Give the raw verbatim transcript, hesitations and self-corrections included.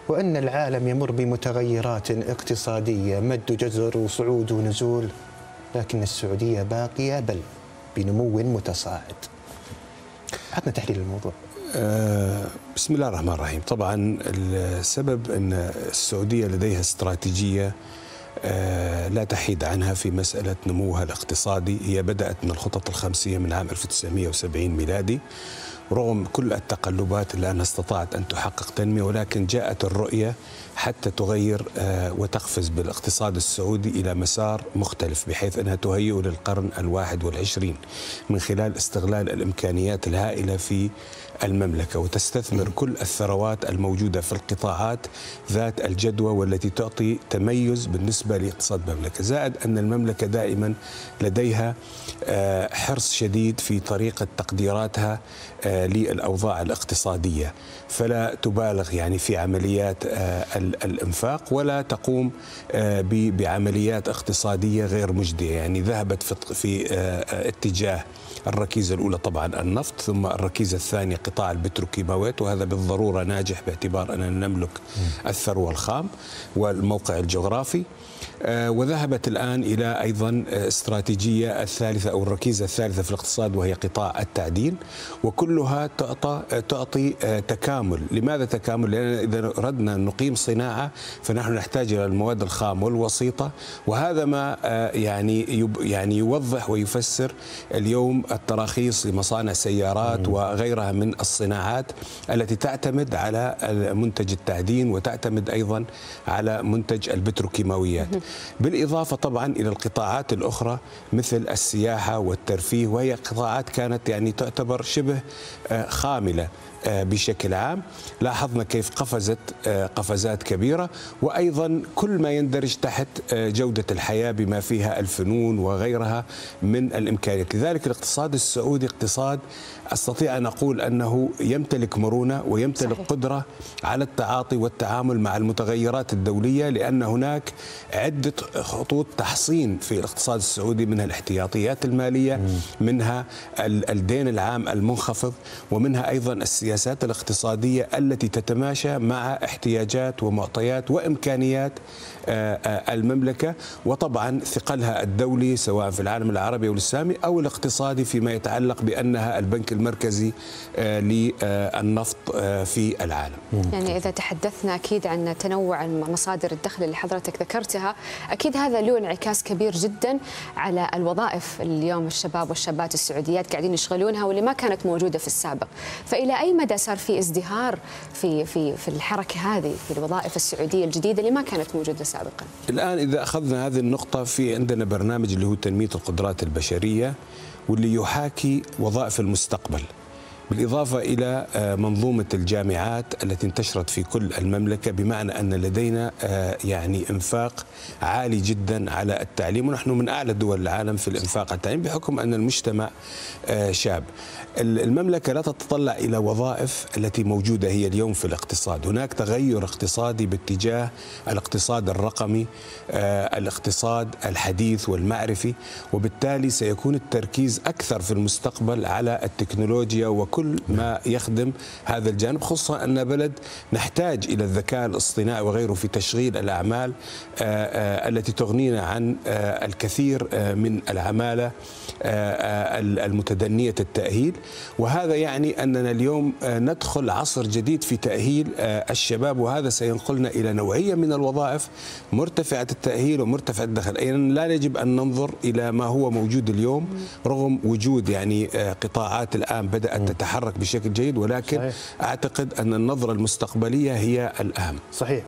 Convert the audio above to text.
وأن العالم يمر بمتغيرات اقتصادية مد وجزر وصعود ونزول، لكن السعودية باقية بل بنمو متصاعد. عطنا تحليل الموضوع. أه بسم الله الرحمن الرحيم. طبعا السبب أن السعودية لديها استراتيجية أه لا تحيد عنها في مسألة نموها الاقتصادي. هي بدأت من الخطط الخمسية من عام ألف وتسعمئة وسبعين ميلادي، رغم كل التقلبات إلا أنها استطاعت أن تحقق تنمية، ولكن جاءت الرؤية حتى تغير وتقفز بالاقتصاد السعودي إلى مسار مختلف، بحيث أنها تهيئ للقرن الواحد والعشرين من خلال استغلال الإمكانيات الهائلة في المملكة، وتستثمر كل الثروات الموجودة في القطاعات ذات الجدوى والتي تعطي تميز بالنسبة لاقتصاد المملكة. زائد أن المملكة دائما لديها حرص شديد في طريقة تقديراتها للأوضاع الاقتصادية، فلا تبالغ يعني في عمليات الإنفاق ولا تقوم بعمليات اقتصادية غير مجدية. يعني ذهبت في اتجاه الركيزة الأولى طبعا النفط، ثم الركيزة الثانية قطاع البتروكيماويات، وهذا بالضرورة ناجح باعتبار أننا نملك الثروة الخام والموقع الجغرافي. وذهبت الآن إلى أيضا استراتيجية الثالثة أو الركيزة الثالثة في الاقتصاد، وهي قطاع التعدين، وكلها تعطى تعطي تكامل. لماذا تكامل؟ لأن إذا أردنا أن نقيم صناعة فنحن نحتاج إلى المواد الخام والوسيطة، وهذا ما يعني يعني يوضح ويفسر اليوم التراخيص لمصانع سيارات وغيرها من الصناعات التي تعتمد على منتج التعدين وتعتمد أيضا على منتج البتروكيماويات، بالإضافة طبعا إلى القطاعات الأخرى مثل السياحة والترفيه، وهي قطاعات كانت يعني تعتبر شبه خاملة بشكل عام. لاحظنا كيف قفزت قفزات كبيرة، وأيضا كل ما يندرج تحت جودة الحياة بما فيها الفنون وغيرها من الإمكانيات. لذلك الاقتصاد السعودي اقتصاد أستطيع أن أقول أنه يمتلك مرونة ويمتلك صحيح. قدرة على التعاطي والتعامل مع المتغيرات الدولية، لأن هناك عدة خطوط تحصين في الاقتصاد السعودي، منها الاحتياطيات المالية، مم. منها الدين العام المنخفض، ومنها أيضا السياسات الاقتصادية التي تتماشى مع احتياجات ومعطيات وإمكانيات المملكة، وطبعا ثقلها الدولي سواء في العالم العربي والإسلامي أو الاقتصادي فيما يتعلق بأنها البنك المركزي للنفط في العالم. يعني إذا تحدثنا أكيد عن تنوع مصادر الدخل اللي حضرتك ذكرتها، أكيد هذا له انعكاس كبير جدا على الوظائف اليوم الشباب والشابات السعوديات قاعدين يشغلونها واللي ما كانت موجودة في السابق. فإلى أي مدى صار في ازدهار في في في الحركة هذه في الوظائف السعودية الجديدة اللي ما كانت موجودة سابقا؟ الآن إذا أخذنا هذه النقطة، في عندنا برنامج اللي هو تنمية القدرات البشرية واللي يحاكي وظائف المستقبل، بالإضافة إلى منظومة الجامعات التي انتشرت في كل المملكة، بمعنى أن لدينا يعني إنفاق عالي جدا على التعليم، ونحن من أعلى دول العالم في الإنفاق على التعليم بحكم أن المجتمع شاب. المملكة لا تتطلع إلى وظائف التي موجودة هي اليوم في الاقتصاد. هناك تغير اقتصادي باتجاه الاقتصاد الرقمي، الاقتصاد الحديث والمعرفي، وبالتالي سيكون التركيز أكثر في المستقبل على التكنولوجيا وكل ما يخدم هذا الجانب، خصوصا أن بلد نحتاج إلى الذكاء الاصطناعي وغيره في تشغيل الأعمال التي تغنينا عن الكثير من العمالة المتدنية التأهيل. وهذا يعني أننا اليوم ندخل عصر جديد في تأهيل الشباب، وهذا سينقلنا إلى نوعية من الوظائف مرتفعة التأهيل ومرتفعة الدخل. أي لا يجب أن ننظر إلى ما هو موجود اليوم رغم وجود يعني قطاعات الآن بدأت تتحرك بشكل جيد، ولكن صحيح. أعتقد أن النظرة المستقبلية هي الأهم. صحيح.